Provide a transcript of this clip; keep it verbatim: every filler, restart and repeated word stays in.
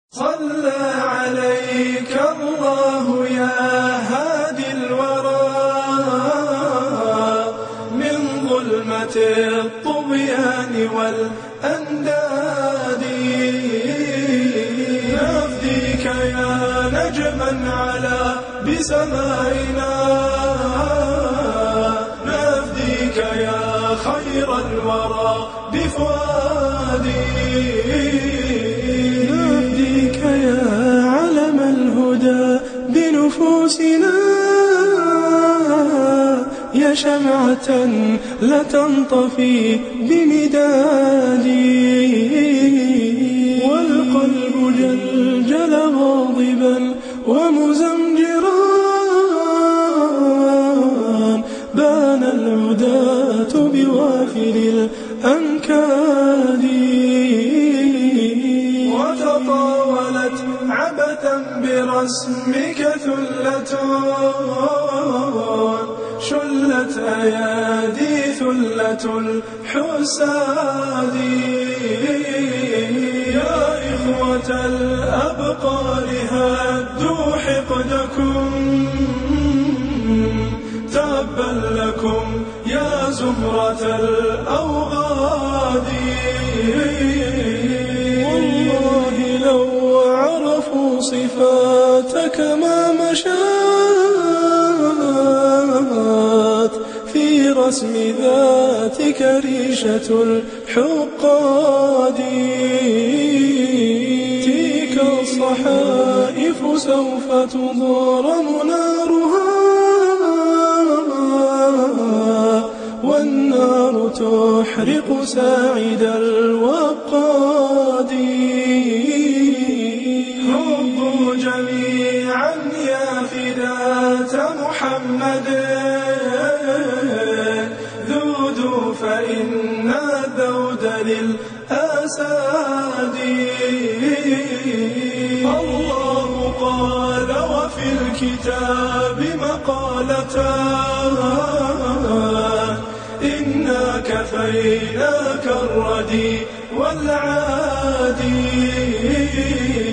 صلى عليك الله يا هادي الورى من ظلمة الطغيان والأنداد. نفديك يا نجما على بسمائنا، نفديك يا خير الورى بفؤادي، نفديك يا علم الهدى بنفوسنا، يا شمعة لا تنطفي بمدادي. والقلب جلجل غاضبا ومزمجرا، بان العداة بوافر الأنكاد، وتطاولت عبثا برسمك ثلة، شلت أيادي ثلة الحساد. يا إخوة الأبقار هدوا حقدكم، تبا لكم يا زهرة الأوغاد. والله لو عرفوا صفاتك ما مشات في رسم ذاتك ريشة الحقاد. تلك الصحائف سوف تضرم نارها، والنار تحرق ساعد الوقاد. هبوا جميعا يا فداة محمد، ذودوا فإن الذود للأساد. الله قال وفي الكتاب مقالتان، إنا كفيناك الردي والعادي.